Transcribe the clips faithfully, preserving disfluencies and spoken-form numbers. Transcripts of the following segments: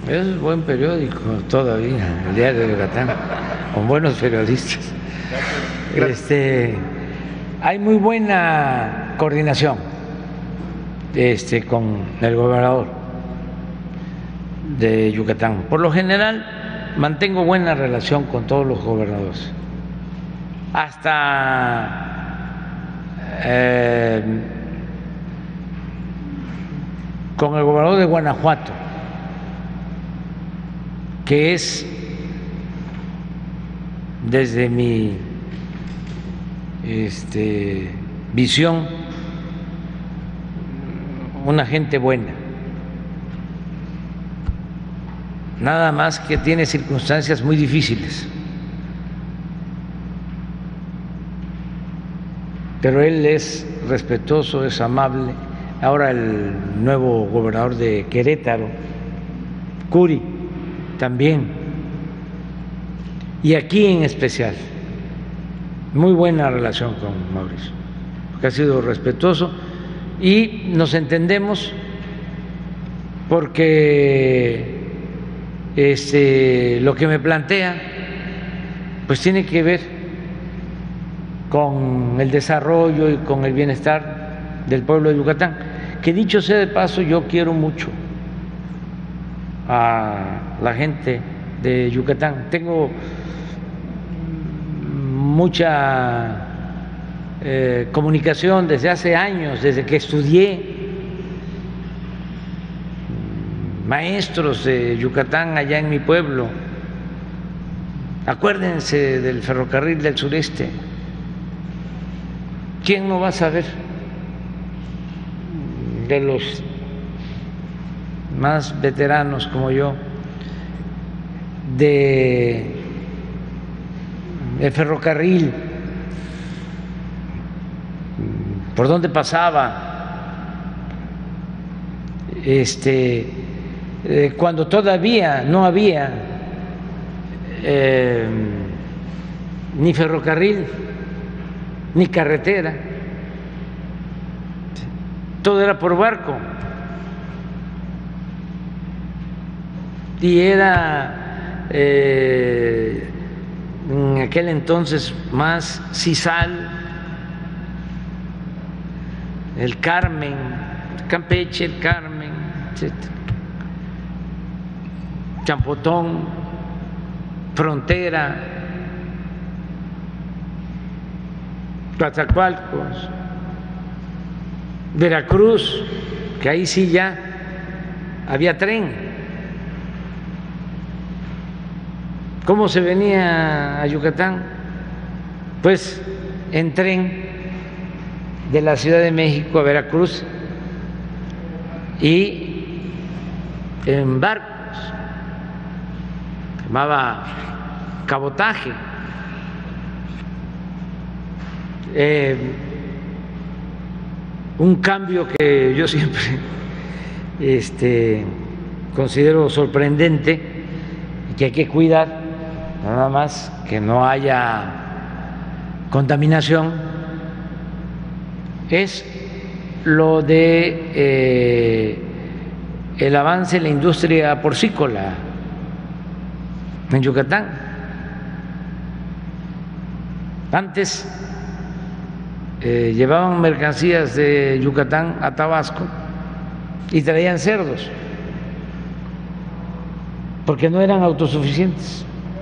Es buen periódico todavía, el Diario de Yucatán, con buenos periodistas. Este, hay muy buena coordinación este, con el gobernador de Yucatán. Por lo general, mantengo buena relación con todos los gobernadores. Hasta eh, con el gobernador de Guanajuato, que es, desde mi este, visión, una gente buena. Nada más que tiene circunstancias muy difíciles. Pero él es respetuoso, es amable. Ahora el nuevo gobernador de Querétaro, Curi, también. Y aquí en especial, muy buena relación con Mauricio, porque ha sido respetuoso y nos entendemos porque este, lo que me plantea pues tiene que ver con el desarrollo y con el bienestar del pueblo de Yucatán, que dicho sea de paso, yo quiero mucho a la gente de Yucatán. Tengo mucha eh, comunicación desde hace años, desde que estudié. Maestros de Yucatán allá en mi pueblo. Acuérdense del ferrocarril del sureste. ¿Quién no va a saber de los más veteranos como yo de el ferrocarril, por dónde pasaba, este, eh, cuando todavía no había eh, ni ferrocarril ni carretera, todo era por barco. Y era eh, en aquel entonces más sisal, el Carmen, Campeche, el Carmen, etcétera, Champotón, Frontera, Coatzacoalcos, Veracruz, que ahí sí ya había tren. ¿Cómo se venía a Yucatán? Pues en tren de la Ciudad de México a Veracruz y en barcos, se llamaba cabotaje. Eh, un cambio que yo siempre este, considero sorprendente y que hay que cuidar, nada más que no haya contaminación, es lo de eh, el avance en la industria porcícola en Yucatán. Antes eh, llevaban mercancías de Yucatán a Tabasco y traían cerdos porque no eran autosuficientes.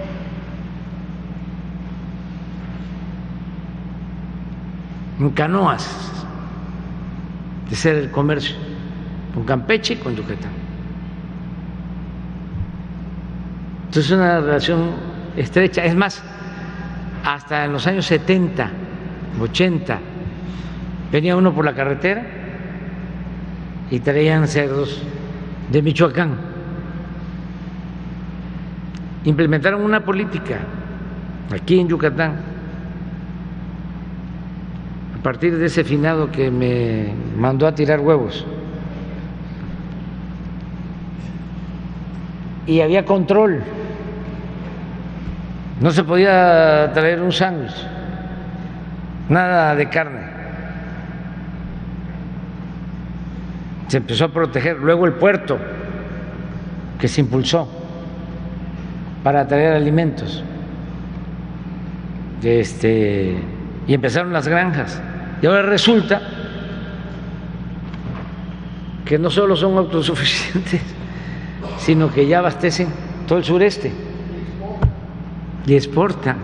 En canoas, de ser el comercio con Campeche y con Yucatán. Entonces, una relación estrecha. Es más, hasta en los años setenta, ochenta, venía uno por la carretera y traían cerdos de Michoacán. Implementaron una política aquí en Yucatán, a partir de ese finado que me mandó a tirar huevos, y había control, no se podía traer un sándwich, nada de carne, se empezó a proteger. Luego el puerto, que se impulsó para traer alimentos. Este, y empezaron las granjas. Y ahora resulta que no solo son autosuficientes, sino que ya abastecen todo el sureste y exportan.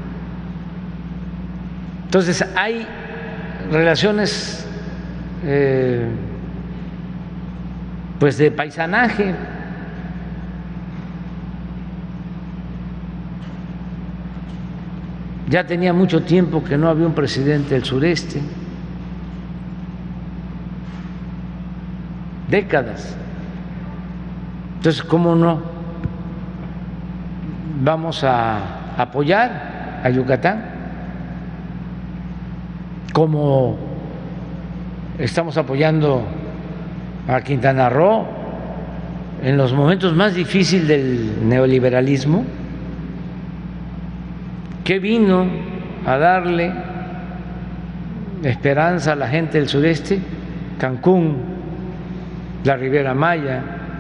Entonces hay relaciones eh, pues de paisanaje. Ya tenía mucho tiempo que no había un presidente del sureste, décadas. Entonces, ¿cómo no vamos a apoyar a Yucatán? Como estamos apoyando a Quintana Roo en los momentos más difíciles del neoliberalismo, que vino a darle esperanza a la gente del sureste, Cancún, la Riviera Maya.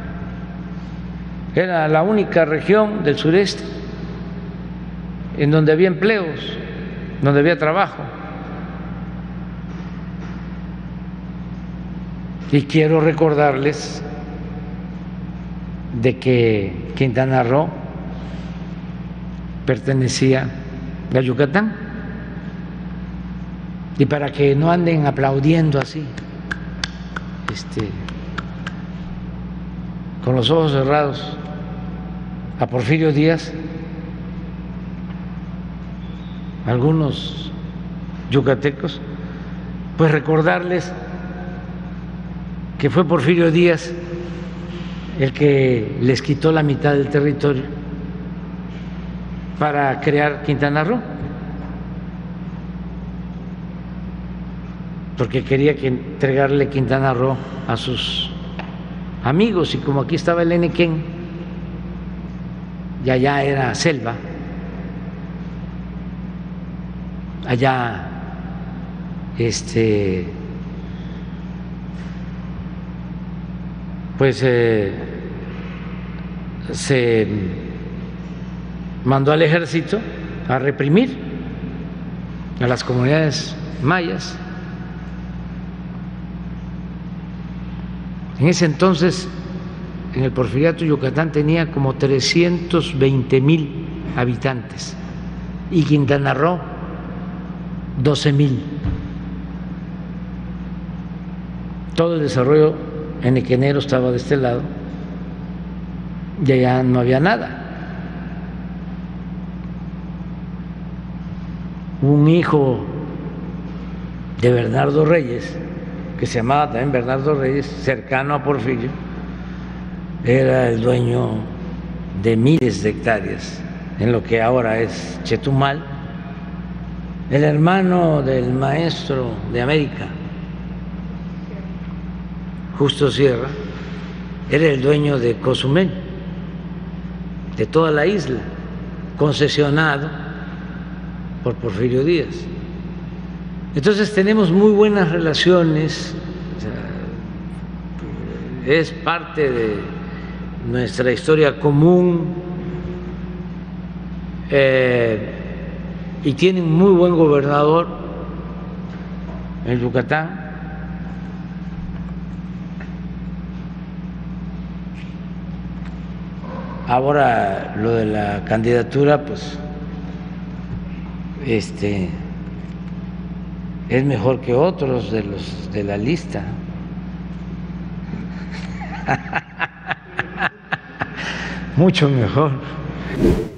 Era la única región del sureste en donde había empleos, donde había trabajo. Y quiero recordarles de que Quintana Roo pertenecía a Yucatán. Y para que no anden aplaudiendo así, este, con los ojos cerrados, a Porfirio Díaz, algunos yucatecos, pues recordarles que fue Porfirio Díaz el que les quitó la mitad del territorio para crear Quintana Roo, porque quería que entregarle Quintana Roo a sus amigos, y como aquí estaba el Enequén y allá era selva, allá este pues eh, se mandó al ejército a reprimir a las comunidades mayas. En ese entonces, en el Porfiriato, Yucatán tenía como trescientos veinte mil habitantes y Quintana Roo doce mil. Todo el desarrollo enequenero estaba de este lado y allá no había nada. Un hijo de Bernardo Reyes, que se llamaba también Bernardo Reyes, cercano a Porfirio, era el dueño de miles de hectáreas en lo que ahora es Chetumal. El hermano del maestro de América, Justo Sierra, era el dueño de Cozumel, de toda la isla, concesionado por Porfirio Díaz. Entonces tenemos muy buenas relaciones, o sea, es parte de nuestra historia común, eh, y tienen muy buen gobernador en Yucatán. Ahora lo de la candidatura, pues este es mejor que otros de los de la lista. Mucho mejor.